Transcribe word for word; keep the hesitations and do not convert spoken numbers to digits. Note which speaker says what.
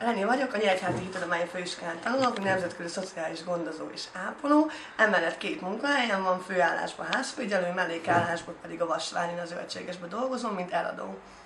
Speaker 1: Reni vagyok, a Nyíregyházi Hittudományi Főiskolán tanulok, nemzetközi szociális gondozó és ápoló. Emellett két munkahelyem van, főállásban házfőügyelő, mellékállásban pedig a Vasvárhin a zöldségesben dolgozom, mint eladó.